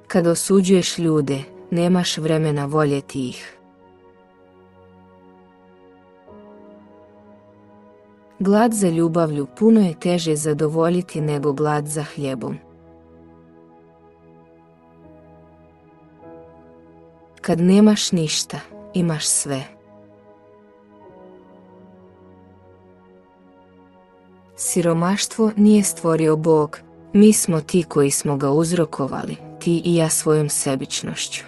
Kad osuđuješ ljude, nemaš vremena voljeti ih. Glad za ljubavlju puno je teže zadovoljiti nego glad za hljebom. Kad nemaš ništa, imaš sve. Siromaštvo nije stvorio Bog, mi smo ti koji smo ga uzrokovali, ti i ja svojom sebičnošću.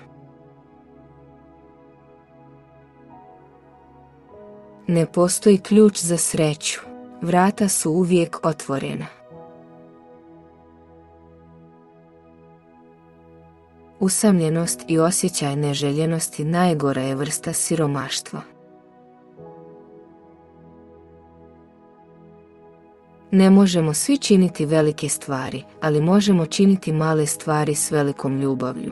Ne postoji ključ za sreću, vrata su uvijek otvorena. Usamljenost i osjećaj neželjenosti najgora je vrsta siromaštva. Ne možemo svi činiti velike stvari, ali možemo činiti male stvari s velikom ljubavlju.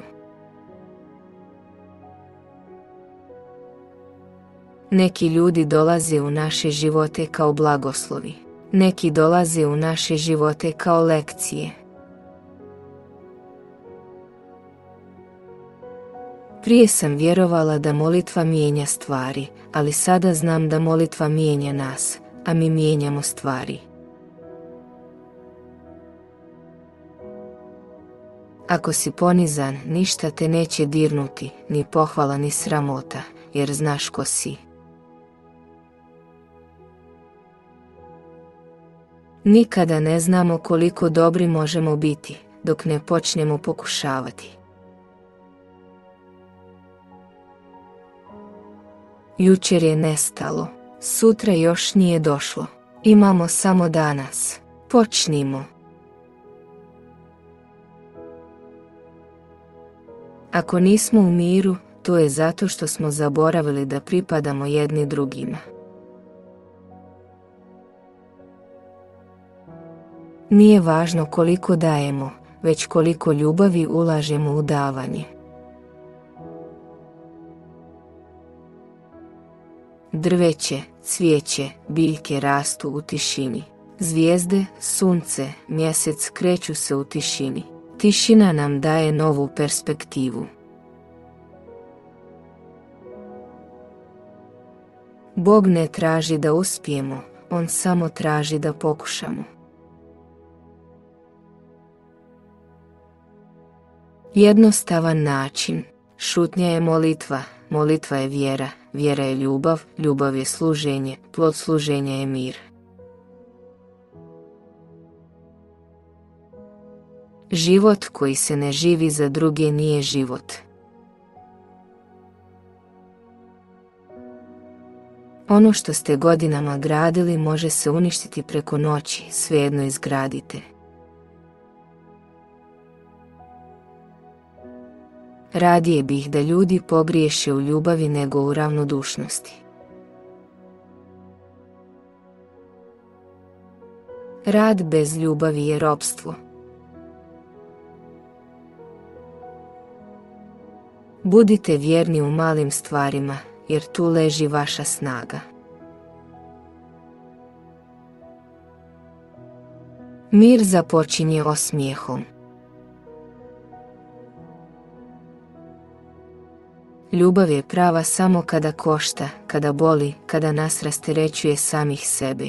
Neki ljudi dolaze u naše živote kao blagoslovi, neki dolaze u naše živote kao lekcije. Prije sam vjerovala da molitva mijenja stvari, ali sada znam da molitva mijenja nas, a mi mijenjamo stvari. Ako si ponizan, ništa te neće dirnuti, ni pohvala ni sramota, jer znaš ko si. Nikada ne znamo koliko dobri možemo biti, dok ne počnemo pokušavati. Jučer je nestalo, sutra još nije došlo. Imamo samo danas. Počnimo. Ako nismo u miru, to je zato što smo zaboravili da pripadamo jedni drugima. Nije važno koliko dajemo, već koliko ljubavi ulažemo u davanje. Drveće, cvijeće, biljke rastu u tišini. Zvijezde, sunce, mjesec kreću se u tišini. Tišina nam daje novu perspektivu. Bog ne traži da uspijemo, On samo traži da pokušamo. Jednostavan način. Šutnja je molitva, molitva je vjera, vjera je ljubav, ljubav je služenje, plod služenja je mir. Život koji se ne živi za druge nije život. Ono što ste godinama gradili može se uništiti preko noći, svejedno izgradite. Radije bih da ljudi pogriješe u ljubavi nego u ravnodušnosti. Rad bez ljubavi je ropstvo. Budite vjerni u malim stvarima, jer tu leži vaša snaga. Mir započinje osmijehom. Ljubav je prava samo kada košta, kada boli, kada nas rasterećuje samih sebe.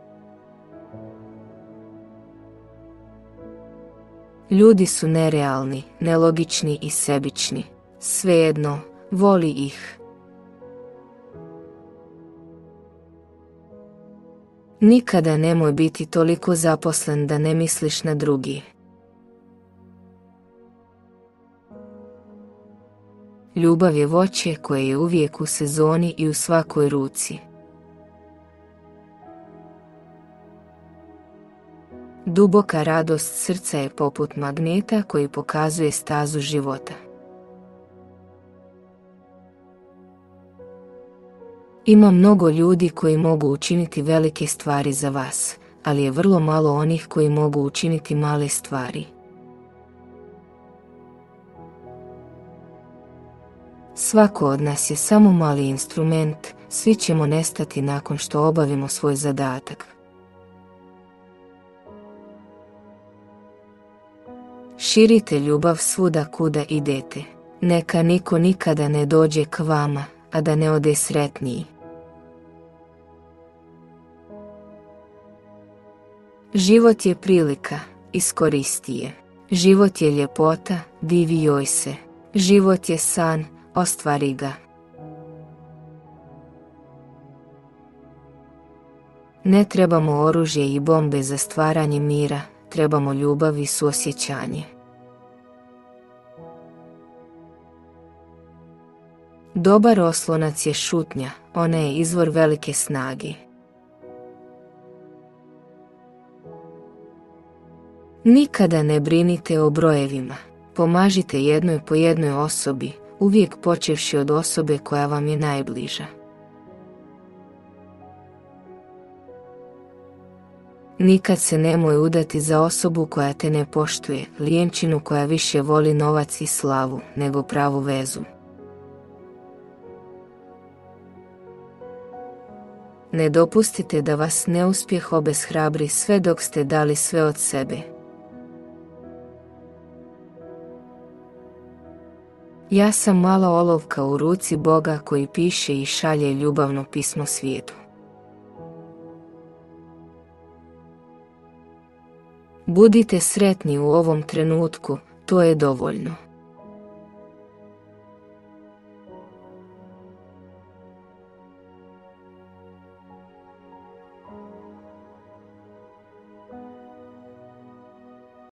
Ljudi su nerealni, nelogični i sebični. Svejedno, voli ih. Nikada nemoj biti toliko zaposlen da ne misliš na drugi. Ljubav je voće koje je uvijek u sezoni i u svakoj ruci. Duboka radost srca je poput magneta koji pokazuje stazu života. Ima mnogo ljudi koji mogu učiniti velike stvari za vas, ali je vrlo malo onih koji mogu učiniti male stvari. Svako od nas je samo mali instrument, svi ćemo nestati nakon što obavimo svoj zadatak. Širite ljubav svuda kuda idete. Neka niko nikada ne dođe k vama, a da ne ode sretniji. Život je prilika, iskoristi je. Život je ljepota, divi joj se. Život je san, ostvari ga. Ne trebamo oružje i bombe za stvaranje mira, trebamo ljubav i suosjećanje. Dobar oslonac je šutnja, ona je izvor velike snage. Nikada ne brinite o brojevima, pomažite jednoj po jednoj osobi, uvijek počevši od osobe koja vam je najbliža. Nikad se nemoj udati za osobu koja te ne poštuje, lijenčinu koja više voli novac i slavu, nego pravu vezu. Ne dopustite da vas neuspjeh obeshrabri sve dok ste dali sve od sebe. Ja sam mala olovka u ruci Boga koji piše i šalje ljubavno pismo svijetu. Budite sretni u ovom trenutku, to je dovoljno.